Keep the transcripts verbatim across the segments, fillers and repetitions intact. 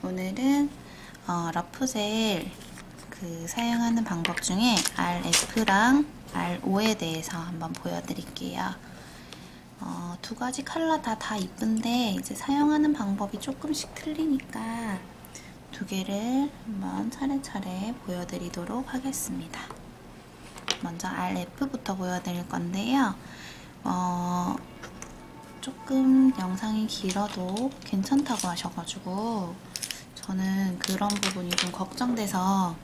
오늘은 어, 러프젤 그 사용하는 방법 중에 알에프랑 알오에 대해서 한번 보여드릴게요. 어, 두 가지 컬러 다 다 이쁜데 이제 사용하는 방법이 조금씩 틀리니까 두 개를 한번 차례차례 보여드리도록 하겠습니다. 먼저 알에프부터 보여드릴 건데요. 어, 조금 영상이 길어도 괜찮다고 하셔가지고 저는 그런 부분이 좀 걱정돼서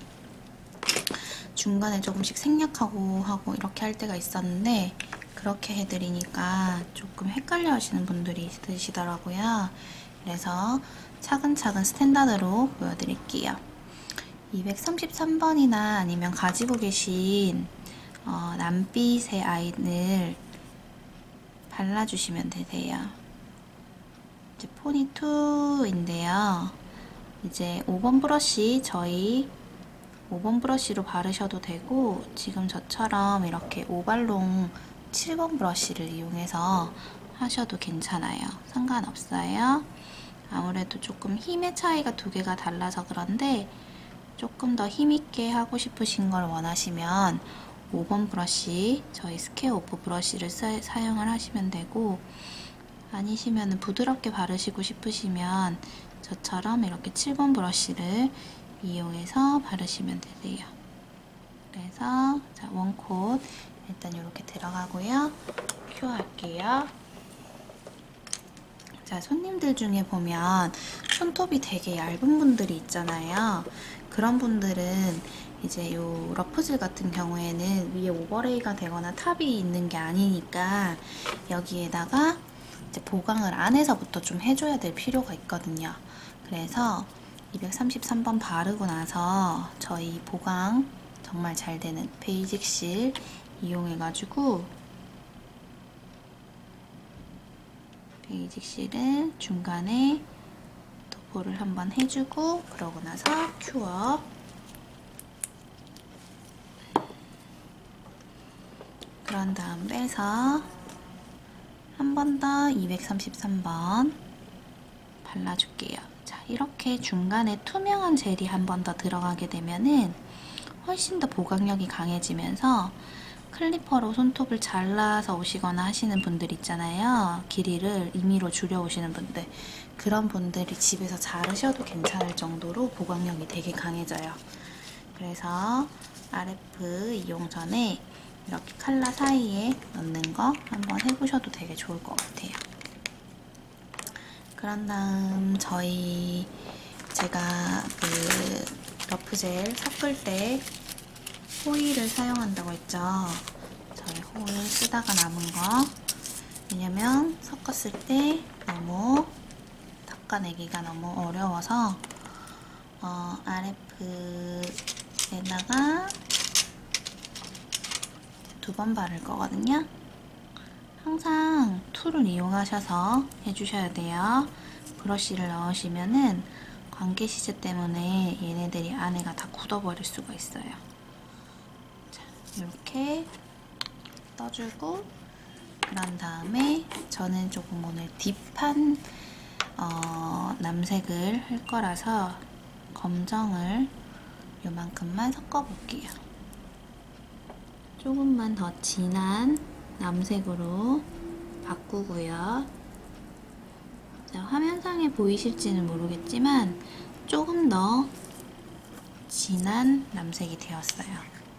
중간에 조금씩 생략하고 하고 이렇게 할 때가 있었는데 그렇게 해드리니까 조금 헷갈려 하시는 분들이 있으시더라고요. 그래서 차근차근 스탠다드로 보여드릴게요. 이백삼십삼 번이나 아니면 가지고 계신 어, 남빛의 아이를 발라주시면 되세요. 이제 포니투인데요. 이제 오 번 브러쉬, 저희 오 번 브러쉬로 바르셔도 되고 지금 저처럼 이렇게 오발롱 칠 번 브러쉬를 이용해서 하셔도 괜찮아요. 상관없어요. 아무래도 조금 힘의 차이가 두 개가 달라서 그런데 조금 더 힘있게 하고 싶으신 걸 원하시면 오 번 브러쉬, 저희 스퀘어 오프 브러쉬를 사, 사용을 하시면 되고 아니시면 부드럽게 바르시고 싶으시면 저처럼 이렇게 칠 번 브러쉬를 이용해서 바르시면 되세요. 그래서 자, 원콧 일단 이렇게 들어가고요. 큐 할게요. 자, 손님들 중에 보면 손톱이 되게 얇은 분들이 있잖아요. 그런 분들은 이제 요 러프젤 같은 경우에는 위에 오버레이가 되거나 탑이 있는 게 아니니까 여기에다가 이제 보강을 안에서부터 좀 해줘야 될 필요가 있거든요. 그래서 이백삼십삼 번 바르고 나서 저희 보강 정말 잘 되는 베이직 실 이용해가지고 베이직 실을 중간에 도포를 한번 해주고 그러고 나서 큐어 그런 다음 빼서 한 번 더 이백삼십삼 번 발라줄게요. 자, 이렇게 중간에 투명한 젤이 한 번 더 들어가게 되면은 훨씬 더 보강력이 강해지면서 클리퍼로 손톱을 잘라서 오시거나 하시는 분들 있잖아요. 길이를 임의로 줄여 오시는 분들. 그런 분들이 집에서 자르셔도 괜찮을 정도로 보강력이 되게 강해져요. 그래서 알에프 이용 전에 이렇게 칼라 사이에 넣는 거 한번 해보셔도 되게 좋을 것 같아요. 그런 다음 저희 제가 그 러프젤 섞을 때 호일을 사용한다고 했죠. 저희 호일 쓰다가 남은 거. 왜냐면 섞었을 때 너무 닦아내기가 너무 어려워서 어, 알에프에다가 두 번 바를 거거든요. 항상 툴을 이용하셔서 해주셔야 돼요. 브러쉬를 넣으시면은 관계 시제 때문에 얘네들이 안에가 다 굳어버릴 수가 있어요. 자, 이렇게 떠주고 그런 다음에 저는 조금 오늘 딥한 어, 남색을 할 거라서 검정을 요만큼만 섞어볼게요. 조금만 더 진한 남색으로 바꾸고요. 자, 화면상에 보이실지는 모르겠지만 조금 더 진한 남색이 되었어요.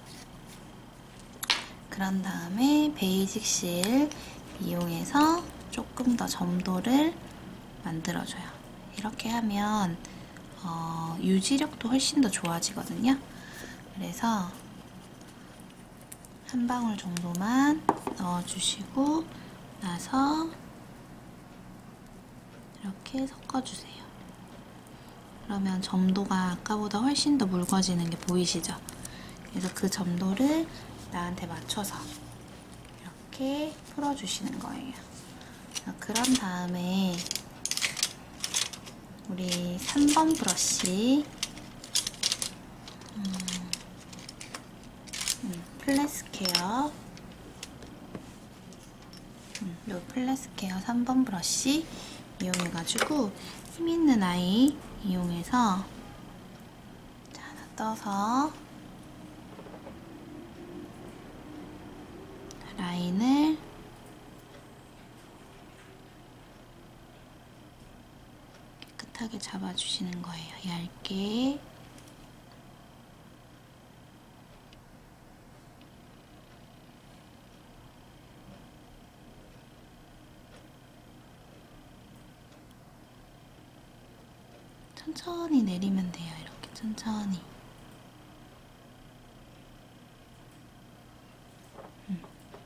그런 다음에 베이직 실 이용해서 조금 더 점도를 만들어줘요. 이렇게 하면 어, 유지력도 훨씬 더 좋아지거든요. 그래서 한 방울 정도만 넣어주시고 나서 이렇게 섞어주세요. 그러면 점도가 아까보다 훨씬 더 묽어지는 게 보이시죠? 그래서 그 점도를 나한테 맞춰서 이렇게 풀어주시는 거예요. 그런 다음에 우리 삼 번 브러쉬 음, 음, 플랫스퀘어 음, 요 플랫스퀘어 삼 번 브러쉬 이용해가지고 힘있는 아이 이용해서 자, 하나 떠서 라인을 깨끗하게 잡아주시는 거예요. 얇게. 천천히 내리면 돼요. 이렇게 천천히. 음.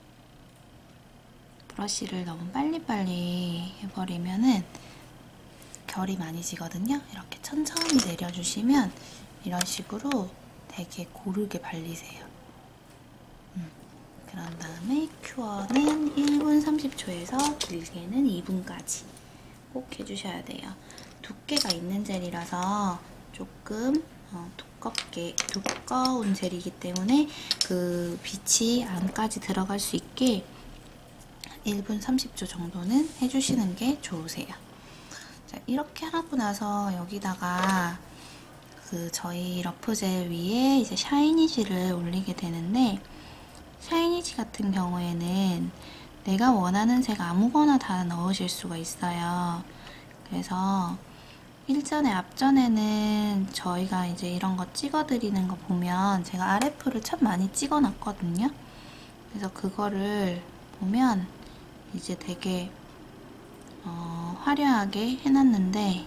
브러쉬를 너무 빨리빨리 해버리면은 결이 많이 지거든요. 이렇게 천천히 내려주시면 이런 식으로 되게 고르게 발리세요. 음. 그런 다음에 큐어는 일 분 삼십 초에서 길게는 이 분까지 꼭 해주셔야 돼요. 두께가 있는 젤이라서 조금 어, 두껍게 두꺼운 젤이기 때문에 그 빛이 안까지 들어갈 수 있게 일 분 삼십 초 정도는 해주시는 게 좋으세요. 자, 이렇게 하고 나서 여기다가 그 저희 러프젤 위에 이제 샤이니지를 올리게 되는데, 샤이니지 같은 경우에는 내가 원하는 색 아무거나 다 넣으실 수가 있어요. 그래서 일전에 앞전에는 저희가 이제 이런 거 찍어드리는 거 보면 제가 알에프를 참 많이 찍어놨거든요. 그래서 그거를 보면 이제 되게 어, 화려하게 해놨는데,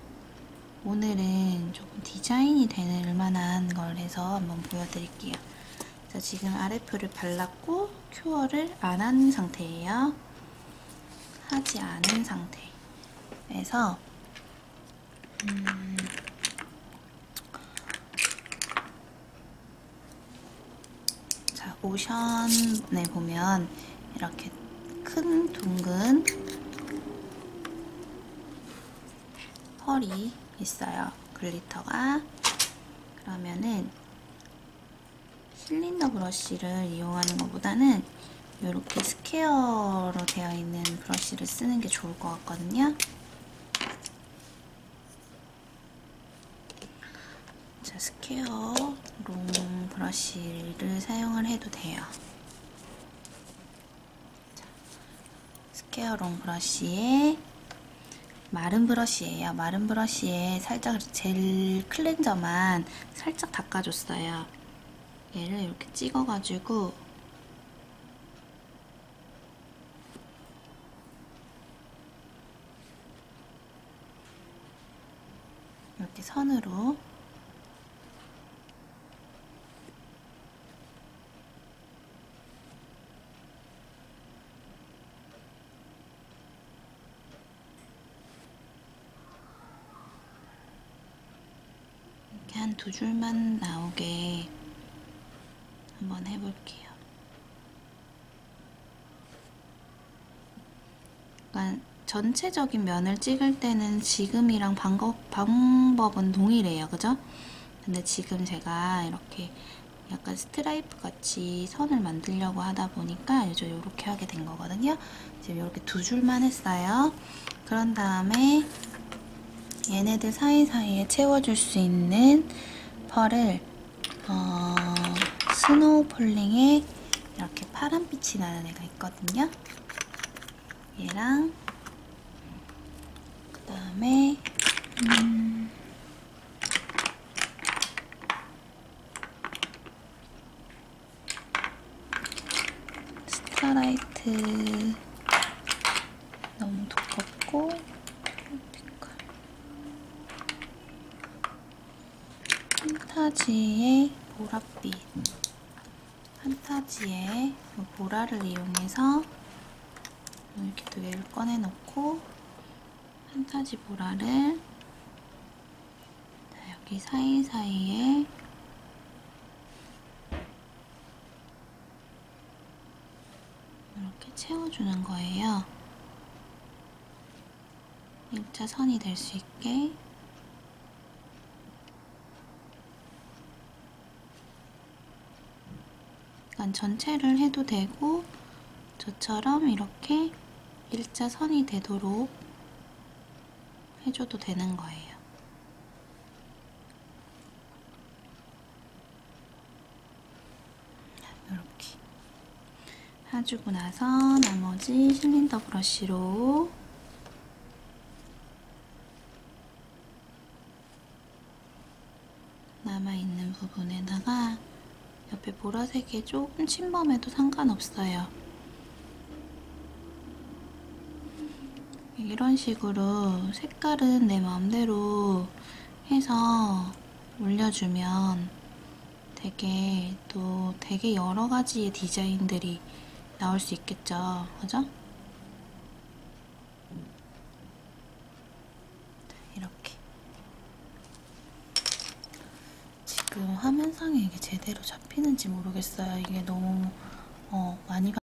오늘은 조금 디자인이 될 만한 걸 해서 한번 보여드릴게요. 자, 지금 알에프를 발랐고 큐어를 안 한 상태예요. 하지 않은 상태에서 음, 자, 오션에 보면 이렇게 큰 둥근 펄이 있어요. 글리터가. 그러면은 실린더 브러쉬를 이용하는 것보다는 이렇게 스퀘어로 되어 있는 브러쉬를 쓰는 게 좋을 것 같거든요. 자, 스퀘어 롱 브러쉬를 사용을 해도 돼요. 자, 스퀘어 롱 브러쉬에 마른 브러쉬예요. 마른 브러쉬에 살짝 젤 클렌저만 살짝 닦아줬어요. 얘를 이렇게 찍어가지고 이렇게 선으로 이렇게 한 두 줄만 나오게 한번 해볼게요. 그러니까 전체적인 면을 찍을 때는 지금이랑 방법, 방법은 동일해요. 그죠? 근데 지금 제가 이렇게 약간 스트라이프 같이 선을 만들려고 하다 보니까 이제 이렇게 하게 된 거거든요. 지금 이렇게 두 줄만 했어요. 그런 다음에 얘네들 사이사이에 채워줄 수 있는 펄을 어, 스노우 폴링에 이렇게 파란빛이 나는 애가 있거든요. 얘랑 그 다음에 음, 스타라이트 너무 두껍고 판타지의 보랏빛, 판타지의 보라를 이용해서 이렇게 두 개를 꺼내놓고 판타지 보라를 자, 여기 사이사이에 이렇게 채워주는 거예요. 일자 선이 될 수 있게. 그러니까 전체를 해도 되고 저처럼 이렇게 일자 선이 되도록 해줘도 되는 거예요. 해주고 나서 나머지 실린더 브러쉬로 남아있는 부분에다가 옆에 보라색이 조금 침범해도 상관없어요. 이런 식으로 색깔은 내 마음대로 해서 올려주면 되게 또 되게 여러 가지의 디자인들이 나올 수 있겠죠. 그죠? 이렇게. 지금 화면상에 이게 제대로 잡히는지 모르겠어요. 이게 너무 어, 많이